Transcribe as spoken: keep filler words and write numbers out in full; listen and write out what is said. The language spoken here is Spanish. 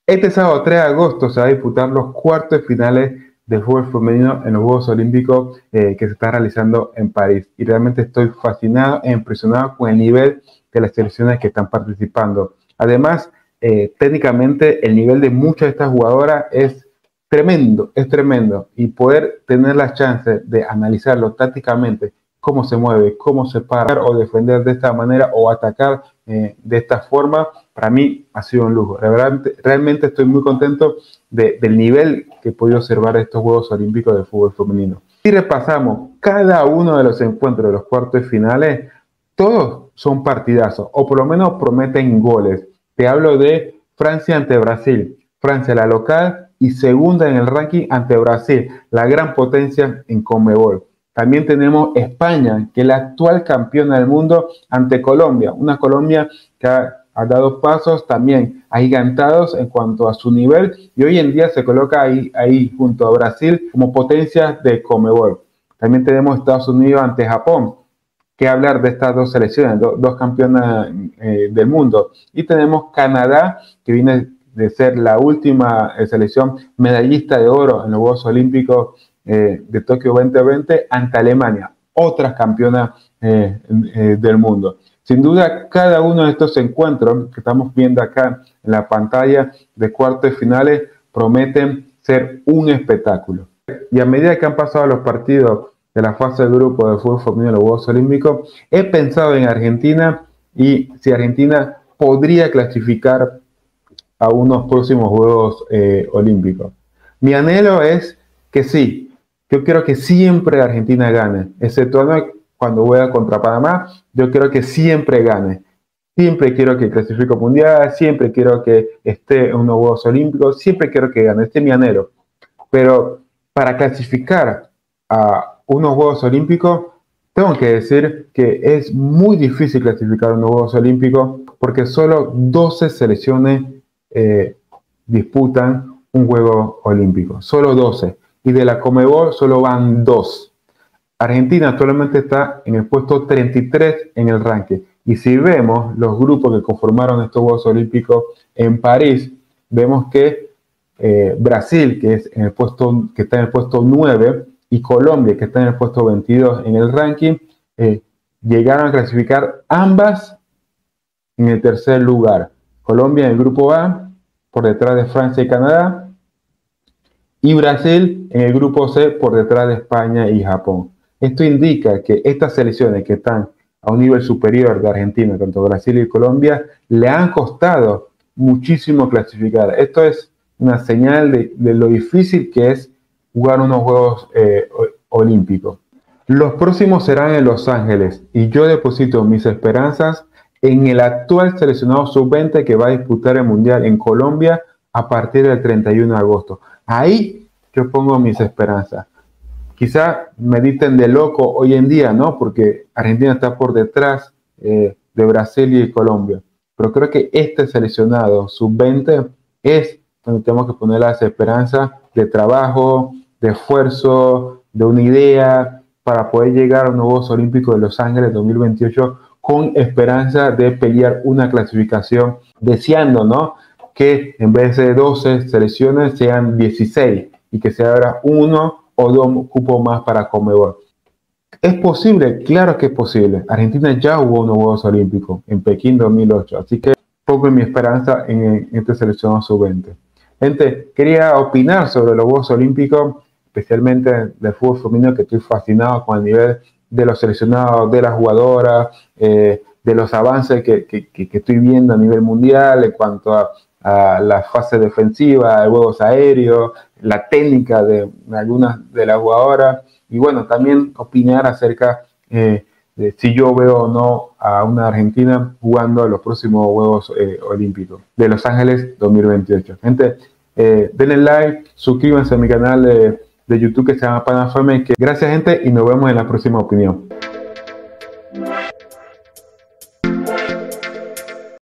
Este sábado tres de agosto se va a disputar los cuartos de finales del fútbol femenino en los Juegos Olímpicos eh, que se está realizando en París. Y realmente estoy fascinado e impresionado con el nivel de las selecciones que están participando. Además, eh, técnicamente el nivel de muchas de estas jugadoras es tremendo, es tremendo. Y poder tener la chance de analizarlo tácticamente, cómo se mueve, cómo se para o defender de esta manera o atacar eh, de esta forma, para mí ha sido un lujo. Realmente, realmente estoy muy contento de, del nivel que he podido observar estos Juegos Olímpicos de fútbol femenino. Si repasamos cada uno de los encuentros de los cuartos de finales, todos son partidazos, o por lo menos prometen goles. Te hablo de Francia ante Brasil. Francia, la local y segunda en el ranking ante Brasil, la gran potencia en Conmebol. También tenemos España, que es la actual campeona del mundo, ante Colombia. Una Colombia que ha, ha dado pasos también agigantados en cuanto a su nivel y hoy en día se coloca ahí, ahí junto a Brasil como potencia de Conmebol. También tenemos Estados Unidos ante Japón. Que hablar de estas dos selecciones, do, dos campeonas eh, del mundo. Y tenemos Canadá, que viene de ser la última eh, selección medallista de oro en los Juegos Olímpicos Eh, de Tokio veinte veinte ante Alemania, otra campeona eh, eh, del mundo. Sin duda, cada uno de estos encuentros que estamos viendo acá en la pantalla de cuartos de finales prometen ser un espectáculo. Y a medida que han pasado los partidos de la fase de grupo de fútbol femenino de los Juegos Olímpicos, he pensado en Argentina y si Argentina podría clasificar a unos próximos Juegos eh, Olímpicos. Mi anhelo es que sí. Yo quiero que siempre Argentina gane, excepto cuando juega contra Panamá, yo quiero que siempre gane. Siempre quiero que clasifique mundial, siempre quiero que esté en unos Juegos Olímpicos, siempre quiero que gane, este es mi anhelo. Pero para clasificar a unos Juegos Olímpicos, tengo que decir que es muy difícil clasificar a unos Juegos Olímpicos porque solo doce selecciones eh, disputan un Juego Olímpico, solo doce. Y de la Conmebol solo van dos. Argentina actualmente está en el puesto treinta y tres en el ranking. Y si vemos los grupos que conformaron estos Juegos Olímpicos en París, vemos que eh, Brasil, que, es en el puesto, que está en el puesto nueve, y Colombia, que está en el puesto veintidós en el ranking, eh, llegaron a clasificar ambas en el tercer lugar. Colombia en el grupo A, por detrás de Francia y Canadá, y Brasil en el grupo C por detrás de España y Japón. Esto indica que estas selecciones que están a un nivel superior de Argentina, tanto Brasil y Colombia, le han costado muchísimo clasificar. Esto es una señal de, de lo difícil que es jugar unos Juegos eh, Olímpicos. Los próximos serán en Los Ángeles y yo deposito mis esperanzas en el actual seleccionado sub veinte que va a disputar el Mundial en Colombia a partir del treinta y uno de agosto. Ahí yo pongo mis esperanzas. Quizá me dicen de loco hoy en día, ¿no? Porque Argentina está por detrás eh, de Brasil y Colombia. Pero creo que este seleccionado sub veinte es donde tenemos que poner las esperanzas de trabajo, de esfuerzo, de una idea para poder llegar a los Juegos Olímpicos de Los Ángeles dos mil veintiocho con esperanza de pelear una clasificación, deseando, ¿no? Que en vez de doce selecciones sean dieciséis y que se abra uno o dos cupos más para Conmebol. ¿Es posible? Claro que es posible. Argentina ya jugó unos Juegos Olímpicos en Pekín dos mil ocho, así que pongo mi esperanza en, en este seleccionado sub veinte. Gente, quería opinar sobre los Juegos Olímpicos, especialmente del fútbol femenino, que estoy fascinado con el nivel de los seleccionados, de las jugadoras, eh, de los avances que, que, que, que estoy viendo a nivel mundial en cuanto a a la fase defensiva, de juegos aéreos, la técnica de algunas de las jugadoras y bueno, también opinar acerca eh, de si yo veo o no a una Argentina jugando los próximos Juegos eh, Olímpicos de Los Ángeles dos mil veintiocho. Gente, eh, denle like, suscríbanse a mi canal de, de YouTube que se llama Pana F M. Que gracias, gente, y nos vemos en la próxima opinión.